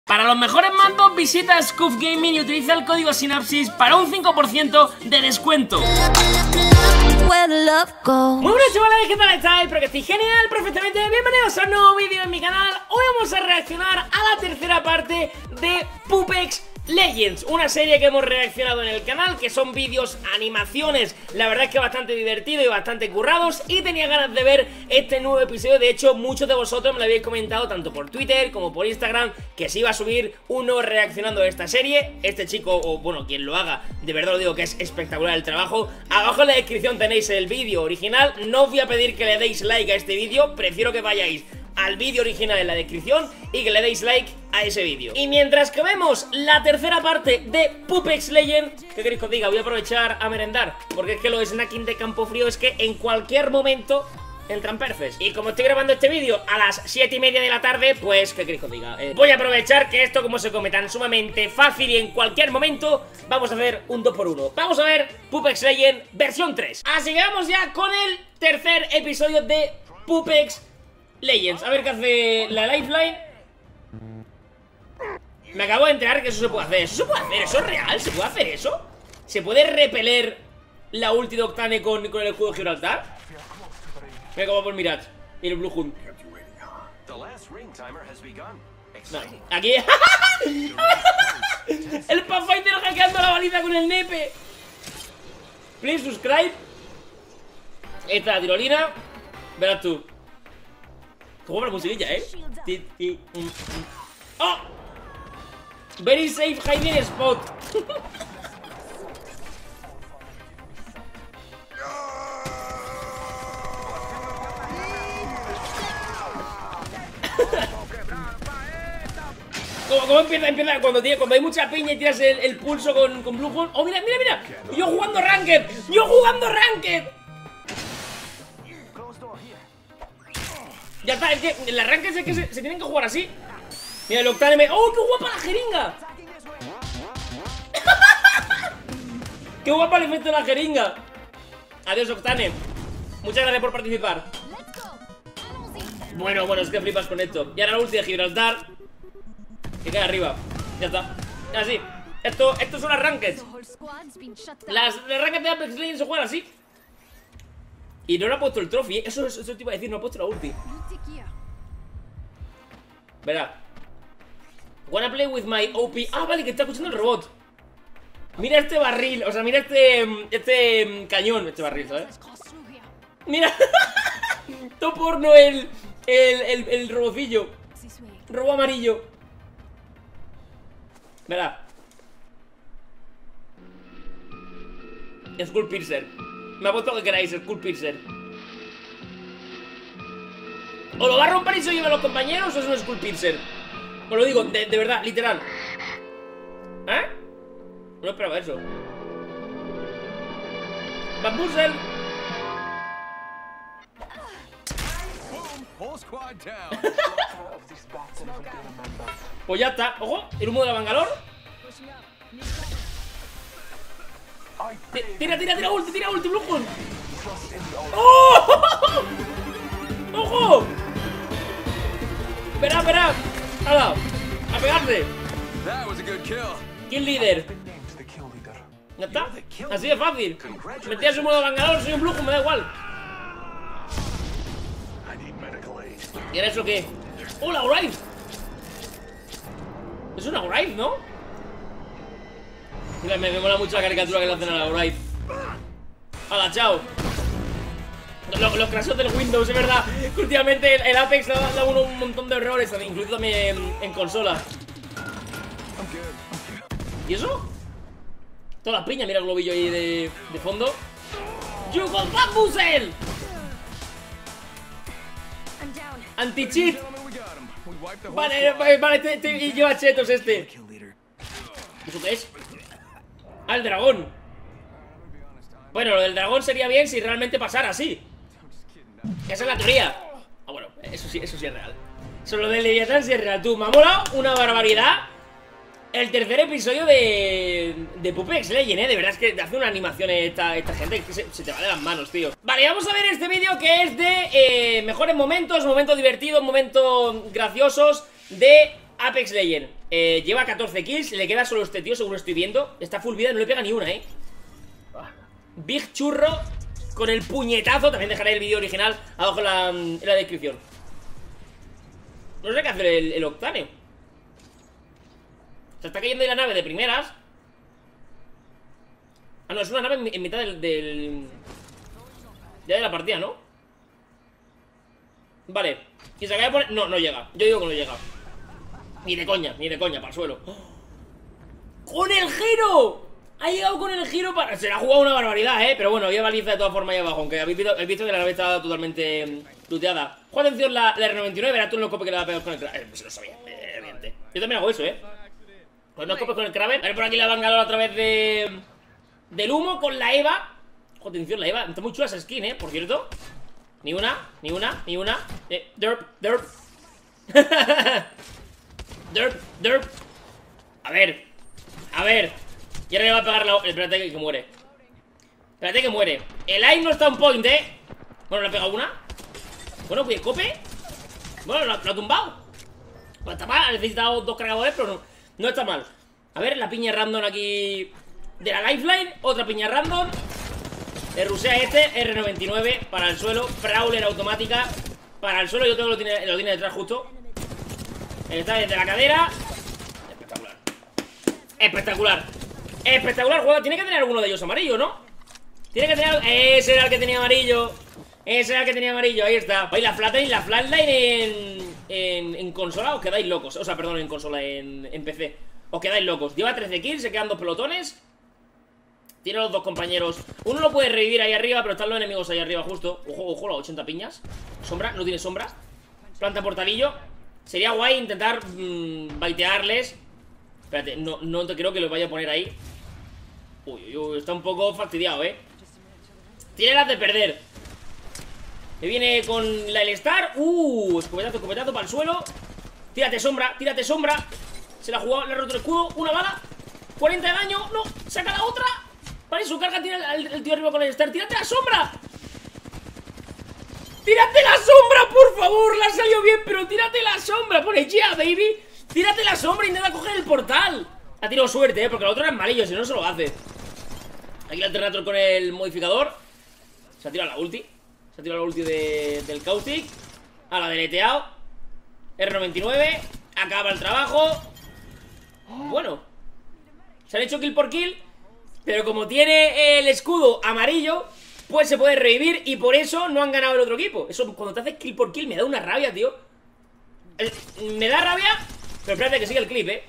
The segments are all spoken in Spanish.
Para los mejores mandos, visita Scuf Gaming y utiliza el código Sinapsis para un 5% de descuento. Muy buenas chavales, ¿qué tal estáis? Espero que estéis genial, perfectamente. Bienvenidos a un nuevo vídeo en mi canal. Hoy vamos a reaccionar a la tercera parte de Pupex Legends, una serie que hemos reaccionado en el canal, que son vídeos, animaciones, la verdad es que bastante divertido y bastante currados, y tenía ganas de ver este nuevo episodio. De hecho, muchos de vosotros me lo habéis comentado tanto por Twitter como por Instagram, que se iba a subir uno reaccionando a esta serie. Este chico, o bueno, quien lo haga, de verdad lo digo que es espectacular el trabajo. Abajo en la descripción tenéis el vídeo original. No os voy a pedir que le deis like a este vídeo, prefiero que vayáis al vídeo original en la descripción y que le deis like a ese vídeo. Y mientras que vemos la tercera parte de Pupex Legends, ¿qué queréis que os diga? Voy a aprovechar a merendar, porque es que los snacking de Campofrío es que en cualquier momento entran perfes. Y como estoy grabando este vídeo a las 7:30 de la tarde, pues, ¿qué queréis que os diga? Voy a aprovechar que esto, como se come tan sumamente fácil y en cualquier momento, vamos a hacer un 2x1. Vamos a ver Pupex Legends versión 3. Así que vamos ya con el tercer episodio de Pupex Legends. A ver qué hace la Lifeline. Me acabo de enterar que eso se puede hacer. ¿Eso se puede hacer? ¿Eso es real? ¿Se puede hacer eso? ¿Se puede repeler la ulti de Octane con el escudo de Gibraltar? Me acabo por Mirage y el Blue Hunt. No, aquí el Pathfinder hackeando la baliza con el nepe. Please subscribe. Esta la tirolina. Verás tú. Como la musiquilla, ¡Oh! Very safe hiding spot. ¿Cómo empieza cuando hay mucha piña y tiras el pulso con Blue Hole? ¡Oh, mira, mira, mira! ¡Yo jugando Ranked! ¡Yo jugando Ranked! Ya está, es que en las Ranked es que se tienen que jugar así. Mira el Octane ¡Oh, qué guapa la jeringa! ¡Qué guapa el efecto de la jeringa! Adiós, Octane. Muchas gracias por participar. Bueno, es que flipas con esto. Y ahora la ulti de Gibraltar, que cae arriba. Ya está. Así. Estos son las Ranked. Las Ranked de Apex Legends se juegan así. Y no le ha puesto el trophy, eso te iba a decir, no ha puesto la ulti. Verá. Wanna play with my OP. Ah, vale, que está escuchando el robot. Mira este barril, o sea, mira este cañón. Este barril, ¿sabes? Mira. Todo porno el robocillo. Robo amarillo. Verá. Skull Piercer. Me ha puesto lo que queráis, Skull Piercer. O lo va a romper y se lleva a los compañeros, o es un Skull Piercer. Os lo digo, de verdad, literal. ¿Eh? No esperaba eso. Bambuzel. Pues ya está. Ojo, el humo de la Bangalore. Tira ulti, Blue Hole. ¡Oh! ¡Ojo! Verá. ¡Hala! ¡A pegarse! Kill leader. ¿Ya está? Así de fácil. Metías un modo de Bangalore, soy un Blue Hole, me da igual. ¿Y ahora eso qué? ¡Oh, la Wraith! Es una Wraith, ¿no? Mira, me mola mucho la caricatura que le hacen a la Wraith. ¡Hala, chao! Los crasheos del Windows, es verdad. Últimamente el Apex da uno un montón de errores, incluido también en consola. ¿Y eso? Toda la piña, mira el globillo ahí de fondo. ¡You got Bambuzel! Anti-cheat. Vale, y lleva chetos este. ¿Eso qué es? Ah, el dragón. Bueno, lo del dragón sería bien si realmente pasara así. Esa es la teoría. Ah, bueno, eso sí es real. Eso lo del Leviatán sí es real. Tú, me ha molado una barbaridad el tercer episodio de Pupex Legends, de verdad es que hace una animación esta gente que se te va de las manos, tío. Vale, vamos a ver este vídeo que es de mejores momentos, momentos divertidos, momentos graciosos de Apex Legends. Lleva 14 kills. Le queda solo este tío, según estoy viendo. Está full vida, no le pega ni una, Big Churro con el puñetazo. También dejaré el vídeo original abajo en la descripción. No sé qué hacer el Octane. Se está cayendo de la nave de primeras. Ah, no, es una nave en mitad ya de la partida, ¿no? Vale. Y se acaba de poner... No, no llega. Yo digo que no llega. Ni de coña, para el suelo. ¡Con el giro! Ha llegado con el giro para... Se la ha jugado una barbaridad, pero bueno, había baliza de todas formas ahí abajo. Aunque habéis visto que la nave estaba totalmente looteada. Juega atención la R99, verás tú en los copes que le va a pegar con el Kraber. Pues lo sabía, evidente. Yo también hago eso, Con los copes con el Kraber. A ver por aquí la Bangalore a través del humo con la Eva. Joder, atención, la Eva. Está muy chula esa skin, por cierto. Ni una. Derp. Derp. A ver. Y ahora le va a pegar la... Espérate que muere. El aim no está on point, Bueno, le ha pegado una. Bueno, pues el cope. Bueno, lo ha tumbado. No está mal, ha necesitado 2 cargadores, pero no está mal. A ver, la piña random aquí de la lifeline. Otra piña random. Le rusea R99 para el suelo. Prowler automática para el suelo. Yo tengo lo tiene detrás justo. Está desde la cadera. Espectacular juego. Tiene que tener alguno de ellos amarillo, ¿no? Tiene que tener... Ese era el que tenía amarillo. Ahí está. Oye, la flatline en consola os quedáis locos. O sea, perdón, en consola, en PC. Os quedáis locos. Lleva 13 kills, se quedan 2 pelotones. Tiene los 2 compañeros. Uno lo puede revivir ahí arriba, pero están los enemigos ahí arriba justo. Ojo, las 80 piñas. Sombra, no tiene sombras. Planta portalillo. Sería guay intentar baitearles. Espérate, no te creo que los vaya a poner ahí. Uy, está un poco fastidiado, Tiene las de perder. Me viene con la L-Star. Escopetazo para el suelo. Tírate sombra. Se la ha jugado, le ha roto el escudo. Una bala, 40 de daño. No, saca la otra. Vale, su carga tiene el tío arriba con la L-Star. ¡Tírate la sombra! ¡Tírate la sombra, por favor! La ha salido bien, pero tírate la sombra. Pone yeah, baby. Tírate la sombra e intenta coger el portal. Ha tirado suerte, porque el otro era malillo, si no se lo hace. Aquí el Alternator con el modificador. Se ha tirado la ulti. Del Caustic. A la deleteado. R99. Acaba el trabajo. Bueno, se han hecho kill por kill. Pero como tiene el escudo amarillo, pues se puede revivir. Y por eso no han ganado el otro equipo. Eso cuando te haces kill por kill me da una rabia, tío. Me da rabia. Pero espérate que siga el clip,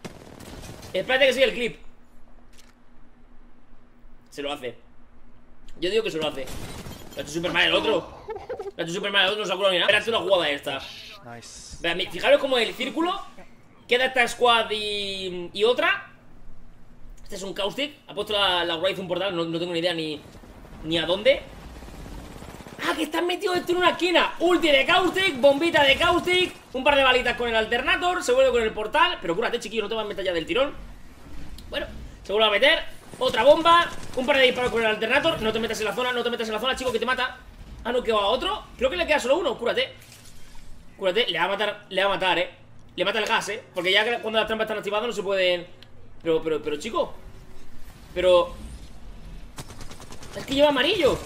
Se lo hace. Yo digo que se lo hace. Lo ha hecho súper mal el otro. No se ha curado ni nada. Espérate una jugada esta. Nice. Fijaros como el círculo. Queda esta squad y otra. Este es un Caustic. Ha puesto la Wraith un portal. No tengo ni idea ni a dónde. Ah, que están metidos esto en una esquina. Ulti de Caustic, bombita de Caustic. Un par de balitas con el Alternator. Se vuelve con el portal. Pero cúrate, chiquillo, no te vas a meter ya del tirón. Bueno, se vuelve a meter. Otra bomba. Un par de disparos con el Alternator. No te metas en la zona, chico, que te mata. Ah, no, que va a otro. Creo que le queda solo uno. Cúrate. Le va a matar, Le mata el gas, porque ya cuando las trampas están activadas no se pueden... Pero, chico. Pero... Es que lleva amarillo.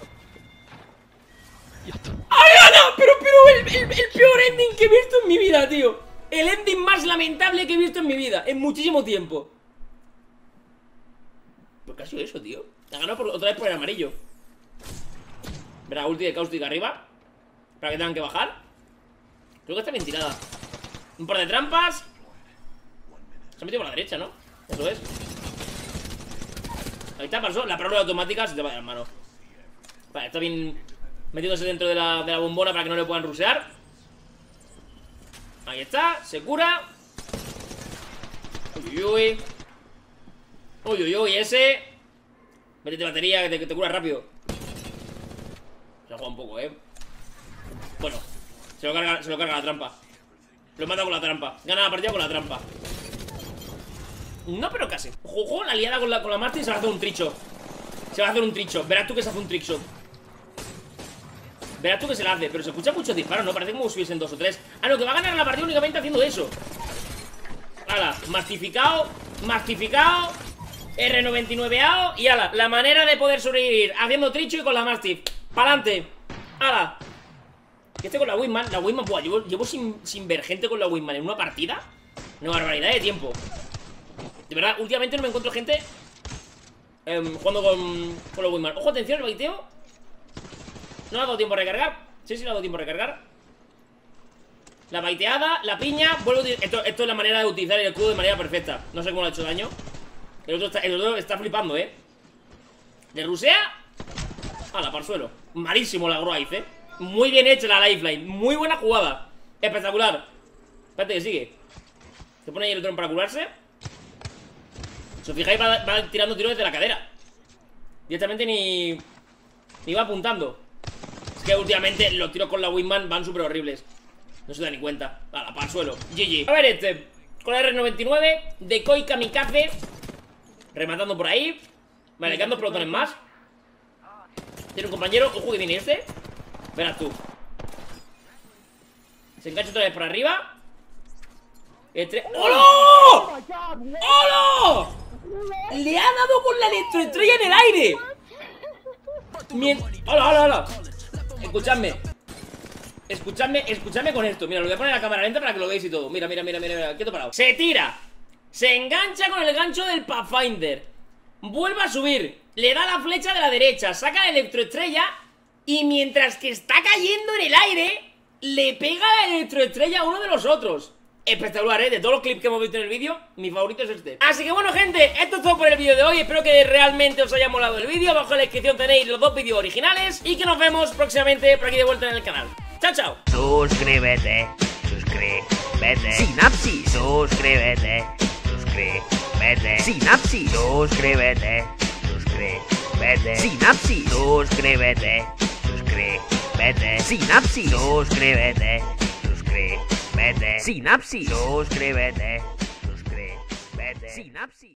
¡Ariana! Pero el peor ending que he visto en mi vida, tío. El ending más lamentable que he visto en mi vida. En muchísimo tiempo. ¿Por qué ha sido eso, tío? Ha ganado otra vez por el amarillo. Verá, ulti de Caustic arriba. Para que tengan que bajar. Creo que está bien tirada. Un par de trampas. Se ha metido por la derecha, ¿no? Eso es. Ahí está, pasó. La prórroga automática se te va de las manos. Vale, está bien metiéndose dentro de la bombona para que no le puedan rusear. Ahí está, se cura. Uy, ese. Métete batería, que te cura rápido. Se ha jugado un poco, Bueno, se lo carga la trampa. Lo mata con la trampa. Gana la partida con la trampa. No, pero casi. Ojo, la liada con la Martin se va a hacer un tricho. Verás tú que se hace un trickshot. Verás tú que se la hace. Pero se escucha muchos disparos, ¿no? Parece como si hubiesen 2 o 3. Ah, no, que va a ganar la partida únicamente haciendo eso. ala, mastificado, mastificado, R99ao y ala, la manera de poder sobrevivir haciendo tricho y con la Mastiff. ¡Pa'lante! ¡Ala! ¿Qué estoy con la Wingman? La Wingman, buah, llevo sin ver gente con la Wingman en una partida. Una barbaridad de tiempo. De verdad, últimamente no me encuentro gente jugando con la Wingman. Ojo, atención, el baiteo. No le ha dado tiempo a recargar. Sí, le ha dado tiempo a recargar. La baiteada, la piña. Vuelvo a esto es la manera de utilizar el escudo de manera perfecta. No sé cómo le ha hecho daño. El otro está flipando, Le rusea. Ala, para el suelo. Malísimo la Groiz, Muy bien hecha la lifeline. Muy buena jugada. Espectacular. Espérate que sigue. Se pone ahí el tron para curarse. Si os fijáis, va tirando tiros desde la cadera. Directamente ni va apuntando. Es que últimamente los tiros con la Wingman van súper horribles. No se da ni cuenta. Ala, para el suelo. GG. A ver con la R99. Decoy kamikaze. Rematando por ahí. Vale, quedan 2 pelotones más. Tiene un compañero. Ojo que viene este. Verás tú. Se engancha otra vez por arriba. ¡Holo! ¡Holo! Le ha dado con la electroestrella en el aire. ¡Hola, hola! Escuchadme con esto. Mira, lo voy a poner en la cámara lenta para que lo veáis y todo. Mira, quieto parado. Se tira. Se engancha con el gancho del Pathfinder. Vuelve a subir. Le da la flecha de la derecha. Saca la electroestrella. Y mientras que está cayendo en el aire, le pega la electroestrella a uno de los otros. Espectacular, de todos los clips que hemos visto en el vídeo, mi favorito es este. Así que bueno, gente, esto es todo por el vídeo de hoy. Espero que realmente os haya molado el vídeo. Abajo en la descripción tenéis los 2 vídeos originales. Y que nos vemos próximamente por aquí de vuelta en el canal. Chao, chao. Suscríbete. Sinapsis. Suscríbete. Sinapsis. Suscríbete. Sinapsis. Suscríbete. Sinapsis. Suscríbete. Sinapsis. Suscríbete. Sinapsis.